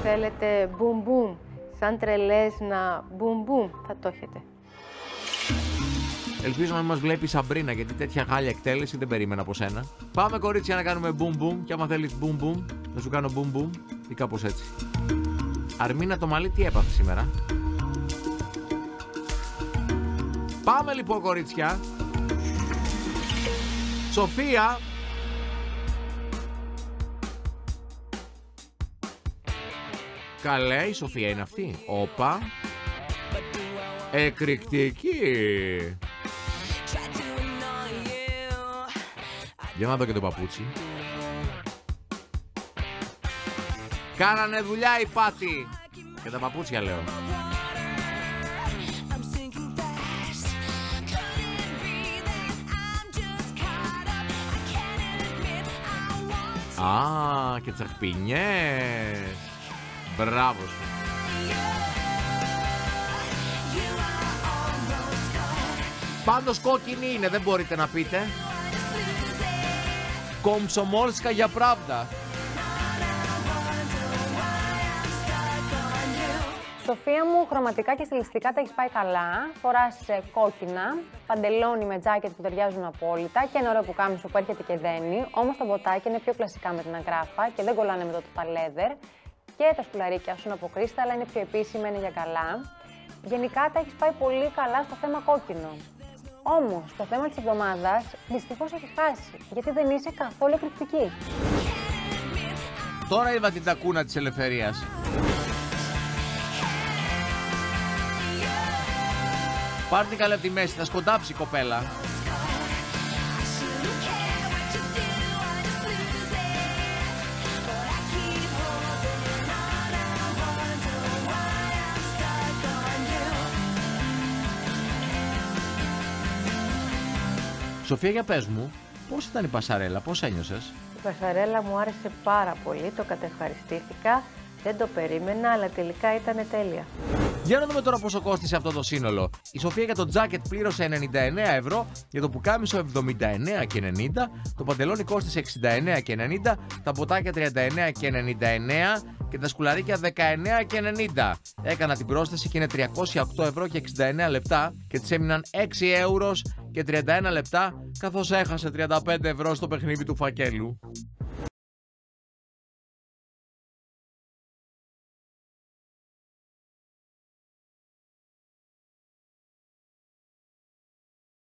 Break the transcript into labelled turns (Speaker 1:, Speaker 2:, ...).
Speaker 1: θέλετε μπουμ μπουμ, σαν τρελές να μπουμ μπουμ, θα το έχετε.
Speaker 2: Ελπίζω να μην μας βλέπει η Σαμπρίνα, γιατί τέτοια χάλια εκτέλεση δεν περίμενα από σένα. Πάμε κορίτσια να κάνουμε μπουμ μπουμ, και άμα θέλεις μπουμ μπουμ, θα σου κάνω μπουμ μπουμ ή κάπως έτσι. Αρμίνα το μαλλί τι έπαθε σήμερα? Πάμε λοιπόν κορίτσια. Σοφία. Καλέ, η Σοφία είναι αυτή. Όπα. Εκρηκτική. Για να δω και το παπούτσι. Κάνανε δουλειά οι πάτη. Και τα παπούτσια λέω. Α, και τσαχπινιές. Μπράβο σου. Πάντως κόκκινη είναι, δεν μπορείτε να πείτε. Κομψομόλσκα για pravda.
Speaker 1: Σοφία μου, χρωματικά και στιλιστικά τα έχεις πάει καλά. Φοράς κόκκινα, παντελόνι με τζάκετ που ταιριάζουν απόλυτα και ένα ωραίο πουκάμισο που έρχεται και δένει. Όμως τα μποτάκια είναι πιο κλασικά με την αγράφα και δεν κολλάνε με το total leather. Και τα σκουλαρίκια σου είναι από κρίσταλα, είναι πιο επίσημα, είναι για καλά. Γενικά τα έχεις πάει πολύ καλά στο θέμα κόκκινο. Όμως, στο θέμα της εβδομάδας, δυστυχώς έχεις χάσει, γιατί δεν είσαι καθόλου εκρηκτική.
Speaker 2: Τώρα είδα την τακούνα της ελευθερίας. Πάρ' την καλή από τη μέση, θα σκοντάψει η κοπέλα. Σοφία, για πες μου, πώς ήταν η πασαρέλα, πώς ένιωσες?
Speaker 1: Η πασαρέλα μου άρεσε πάρα πολύ, το κατευχαριστήθηκα, δεν το περίμενα, αλλά τελικά ήταν τέλεια.
Speaker 2: Για να δούμε τώρα πόσο κόστισε αυτό το σύνολο. Η Σοφία για το τζάκετ πλήρωσε 99 ευρώ, για το πουκάμισο 79 και 90, το παντελόνι κόστισε 69 και 90, τα μποτάκια 39 και 99 και τα σκουλαρίκια 19 και 90. Έκανα την πρόσθεση και είναι 308 ευρώ και 69 λεπτά και της έμειναν 6 ευρώ και 31 λεπτά, καθώς έχασε 35 ευρώ στο παιχνίδι του φακέλου.